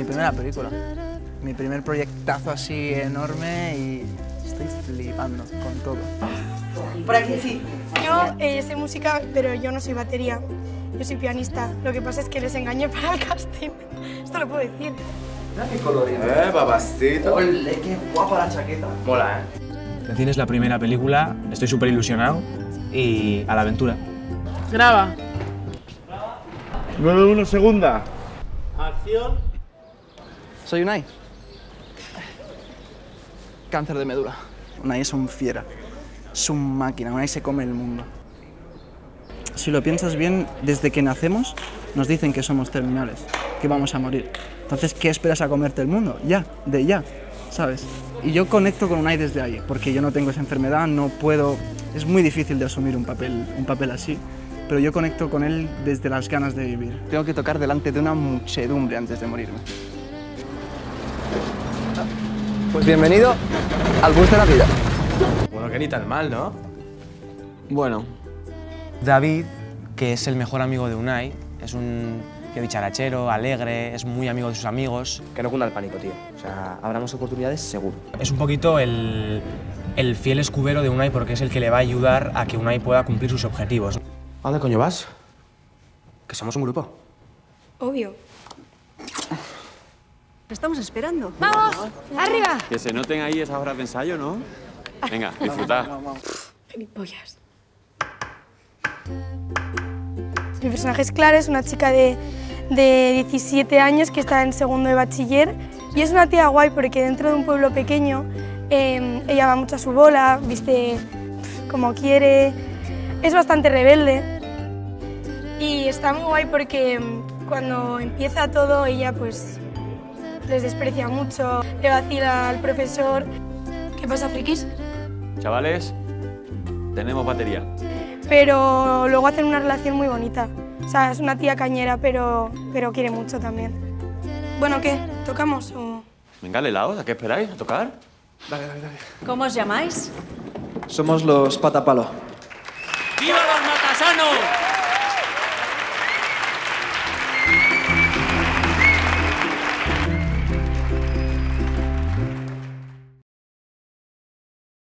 mi primera película. Mi primer proyectazo así enorme y estoy flipando con todo. Por aquí sí. Yo sé música, pero yo no soy batería. Yo soy pianista. Lo que pasa es que les engañé para el casting. Esto lo puedo decir. Mira qué colorido. Papacito. ¡Ole, qué guapa la chaqueta! Mola, Recién es la primera película, estoy súper ilusionado y a la aventura. Graba. 9-1, segunda. Acción. Soy Unai. Cáncer de médula. Unai es un fiera. Es un máquina. Unai se come el mundo. Si lo piensas bien, desde que nacemos nos dicen que somos terminales, que vamos a morir. Entonces, ¿qué esperas a comerte el mundo? Ya, de ya, ¿sabes? Y yo conecto con Unai desde ahí, porque yo no tengo esa enfermedad, no puedo... Es muy difícil de asumir un papel así, pero yo conecto con él desde las ganas de vivir. Tengo que tocar delante de una muchedumbre antes de morirme. Pues bienvenido al bus de la vida. Bueno, que ni tan mal, ¿no? Bueno, David, que es el mejor amigo de Unai, es un tío dicharachero, alegre, es muy amigo de sus amigos. Que no cunda el pánico, tío. O sea, habrá más oportunidades seguro. Es un poquito el fiel escudero de Unai porque es el que le va a ayudar a que Unai pueda cumplir sus objetivos. ¿A dónde coño vas? Que somos un grupo. Obvio. Estamos esperando. ¡Vamos! ¡Arriba! Que se noten ahí esas horas de ensayo, ¿no? Venga, disfrutad. Gilipollas. Mi personaje es Clara, es una chica de 17 años que está en segundo de bachiller y es una tía guay porque dentro de un pueblo pequeño ella va mucho a su bola, viste como quiere, es bastante rebelde y está muy guay porque cuando empieza todo ella pues les desprecia mucho, le vacila al profesor. ¿Qué pasa, frikis? Chavales, tenemos batería. Pero luego hacen una relación muy bonita. O sea, es una tía cañera, pero quiere mucho también. Bueno, ¿qué? ¿Tocamos o...? Venga, helados, ¿a qué esperáis? ¿A tocar? dale, dale, dale. ¿Cómo os llamáis? Somos los Patapalo. ¡Viva los matasanos!